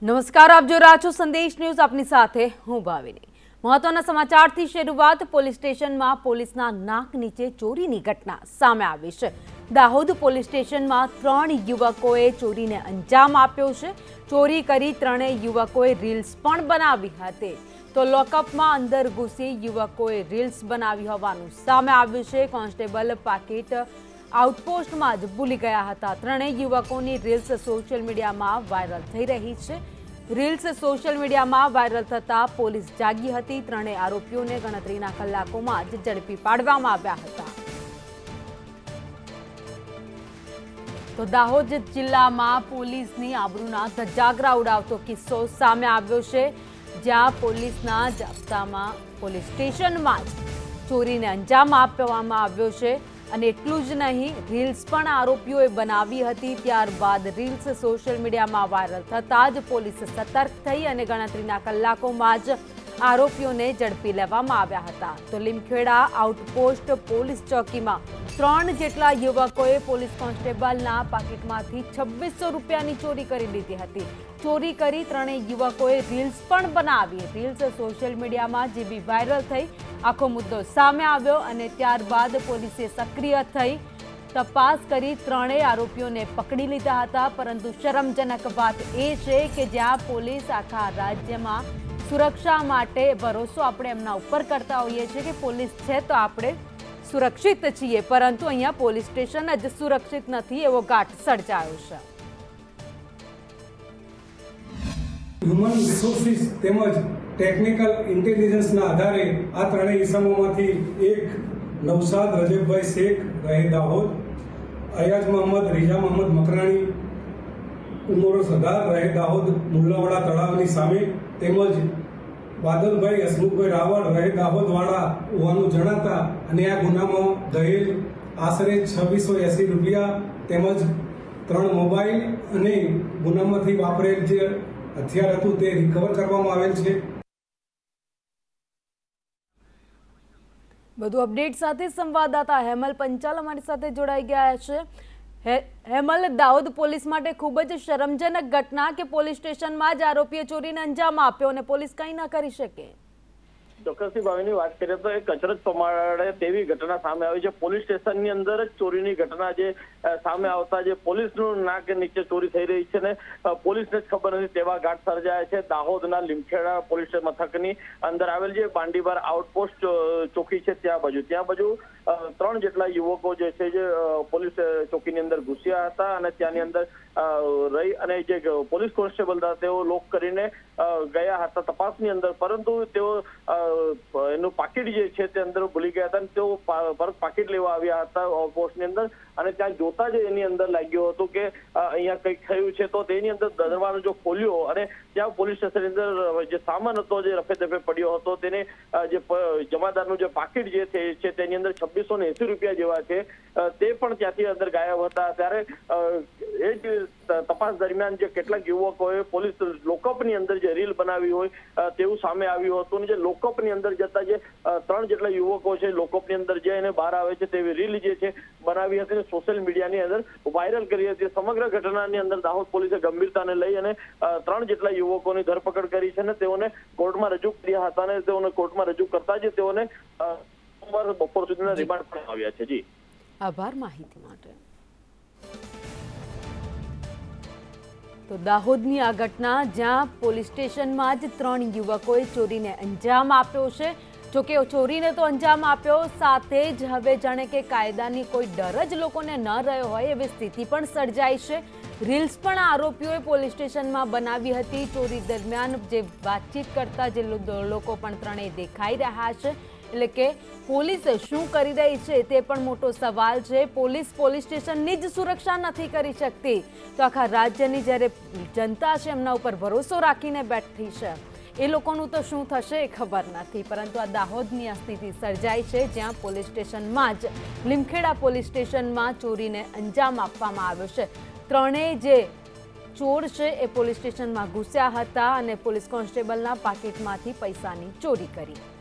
નમસ્કાર, આપ જો રહ્યા છો સંદેશ ન્યૂઝ, આપની સાથે હું ભાવિની। મહત્વના સમાચારથી શરૂઆત। પોલીસ સ્ટેશનમાં પોલીસના નાક નીચે ચોરીની ઘટના સામે આવી છે। દાહોદ પોલીસ સ્ટેશનમાં 3 યુવકોએ ચોરીને અંજામ આપ્યો છે। ચોરી કરી ત્રણેય યુવકોએ રીલ્સ પણ બનાવી હતી। તો લોકઅપમાં અંદર ઘૂસી યુવકોએ રીલ્સ બનાવી હોવાનું સામે આવ્યું છે। કોન્સ્ટેબલ પાકીટ આઉટપોસ્ટમાં જ ભૂલી ગયા હતા। ત્રણેય યુવકોની રીલ્સ સોશિયલ મીડિયામાં વાયરલ થઈ રહી છે। રીલ્સ સોશિયલ મીડિયામાં વાયરલ થતા પોલીસ જાગી હતી। ત્રણેય આરોપીઓને ગણતરીના કલાકોમાં જ ઝડપી પાડવામાં આવ્યા હતા। તો દાહોદ જિલ્લામાં પોલીસની આબરૂના ધજાગરા ઉડાવતો કિસ્સો સામે આવ્યો છે, જ્યાં પોલીસના જાપ્તામાં પોલીસ સ્ટેશનમાં જ ચોરીને અંજામ આપવામાં આવ્યો છે। અને એટલું જ નહીં, રીલ્સ પણ આરોપીઓએ બનાવી હતી। ત્યારબાદ રીલ્સ સોશિયલ મીડિયામાં વાયરલ થતાં જ પોલીસ સતર્ક થઈ અને ગણતરીના કલાકોમાં જ આરોપીઓને ઝડપી લેવામાં આવ્યા હતા। તો લીમખેડા આઉટપોસ્ટ પોલીસ ચોકીમાં 3 જેટલા યુવકોએ પોલીસ કોન્સ્ટેબલના પાકીટમાંથી 2600 રૂપિયાની ચોરી કરી લીધી હતી। ચોરી કરી ત્રણેય યુવકોએ રીલ્સ પણ બનાવી। રીલ્સ સોશિયલ મીડિયામાં જેવી વાયરલ થઈ, આખો મુદ્દો સામે આવ્યો અને ત્યારબાદ પોલીસે સક્રિય થઈ તપાસ કરી ત્રણેય આરોપીઓને પકડી લીધા હતા। પરંતુ શરમજનક વાત એ છે કે જ્યાં પોલીસ આખા રાજ્યમાં સુરક્ષા માટે ભરોસો આપણે એમના ઉપર કરતા હોઈએ છીએ કે પોલીસ છે તો આપણે સુરક્ષિત છીએ, પરંતુ અહીંયા પોલીસ સ્ટેશન જ સુરક્ષિત નથી, એવો ઘાટ સર્જાયો છે। હ્યુમન રિસોર્સિસ તેમજ ટેકનિકલ ઇન્ટેલિજન્સના આધારે આ ત્રણેય ઇસમોમાંથી એક નવસાદ રજબભાઈ શેખ રહે દાહોદ, અયાજ મોહમ્મદ રીઝા મોહમ્મદ મકરાણી ઉમર સદાર રહે દાહોદ મુલ્લાવાડા તળાવની સામે, તેમજ બાદલભાઈ હસમુખભાઈ રાવળ રહે દાહોદવાડા હોવાનું જણાતા અને આ ગુનામાં દહેજ આશરે 2680 રૂપિયા તેમજ 3 મોબાઈલ અને ગુનામાંથી વાપરેલ જે હથિયાર હતું તે રિકવર કરવામાં આવેલ છે। વધુ અપડેટ સાથે સંવાદદાતા હેમલ પંચાલ અમારી સાથે જોડાઈ ગયા છે। હેમલ, દાહોદ પોલીસ માટે ખૂબ જ શરમજનક ઘટના કે પોલીસ સ્ટેશનમાં જ આરોપીએ ચોરીને અંજામ આપ્યો અને પોલીસ કંઈ ન કરી શકે। ચોક્કસથી ભાવિની વાત કરીએ તો એક અચરજ પ્રમાણે તેવી ઘટના સામે આવી છે। પોલીસ સ્ટેશનની અંદર જ ચોરીની ઘટના જે સામે આવતા જે પોલીસનું નાક નીચે ચોરી થઈ રહી છે ને પોલીસને જ ખબર નથી તેવા ઘાટ સર્જાયા છે। દાહોદના લીમખેડા પોલીસ મથકની અંદર આવેલ જે બાંડીબાર આઉટપોસ્ટ ચોકી છે ત્યાં બાજુ 3 જેટલા યુવકો જે છે જે પોલીસ ચોકીની અંદર ઘૂસ્યા હતા અને ત્યાંની અંદર રહી અને જે પોલીસ કોન્સ્ટેબલ હતા તેઓ લોક કરીને ગયા હતા તપાસની અંદર, પરંતુ તેઓ એનું પાકીટ જે છે તે અંદર ભૂલી ગયા હતા અને તેઓ પરત પાકીટ લેવા આવ્યા હતા આઉટપોસ્ટની અંદર અને ત્યાં જોતા જ એની અંદર લાગ્યું હતું કે અહીંયા કંઈક થયું છે। તો તેની અંદર દરવાજો જો ખોલ્યો અને ત્યાં પોલીસ સ્ટેશનની અંદર જે સામાન હતો જે રફે દફે પડ્યો હતો તેને જે જમાદારનું જે પાકીટ જે છે તેની અંદર 2680 રૂપિયા જેવા છે તે પણ ત્યાંથી અંદર ગાયબ હતા। ત્યારે એ જ તપાસ દરમિયાન જે કેટલાક યુવકોએ પોલીસ લોકઅપની અંદર જે રીલ બનાવી હોય તેવું સામે આવ્યું હતું અને જે લોકઅપની અંદર જતા જે 3 જેટલા યુવકો છે લોકઅપની અંદર જઈને બહાર આવે છે તેવી રીલ જે છે બનાવી હતી અને સોશિયલ મીડિયાની અંદર વાયરલ કરી હતી। સમગ્ર ઘટનાની અંદર દાહોદ પોલીસે ગંભીરતાને લઈ અને 3 જેટલા યુવકોની ધરપકડ કરી છે અને તેઓને કોર્ટમાં રજૂ કર્યા હતા અને તેઓને કોર્ટમાં રજૂ કરતા જ તેઓને બપોર સુધીના રિમાન્ડ પણ આવ્યા છે। જી આભાર માહિતી માટે। તો દાહોદની આ ઘટના જ્યાં પોલીસ સ્ટેશનમાં જ 3 યુવકોએ ચોરીને અંજામ આપ્યો છે। જોકે ચોરીને તો અંજામ આપ્યો, સાથે જ હવે જાણે કે કાયદાની કોઈ ડર જ લોકોને ન રહ્યો હોય એવી સ્થિતિ પણ સર્જાઈ છે। રીલ્સ પણ આરોપીઓએ પોલીસ સ્ટેશનમાં બનાવી હતી। ચોરી દરમિયાન જે વાતચીત કરતા જે લોકો પણ ત્રણેય દેખાઈ રહ્યા છે, એટલે કે પોલીસ શું કરી રહી છે તે પણ મોટો સવાલ છે। પોલીસ સ્ટેશનની જ સુરક્ષા નથી કરી શકતી તો આખા રાજ્યની જ્યારે જનતા છે એમના ઉપર ભરોસો રાખીને બેઠી છે, એ લોકોનું તો શું થશે એ ખબર નથી। પરંતુ આ દાહોદની આ સ્થિતિ સર્જાઈ છે, જ્યાં પોલીસ સ્ટેશનમાં જ લીમખેડા પોલીસ સ્ટેશનમાં ચોરીને અંજામ આપવામાં આવ્યો છે। ત્રણેય જે ચોર છે એ પોલીસ સ્ટેશનમાં ઘૂસ્યા હતા અને પોલીસ કોન્સ્ટેબલના પાકીટમાંથી પૈસાની ચોરી કરી।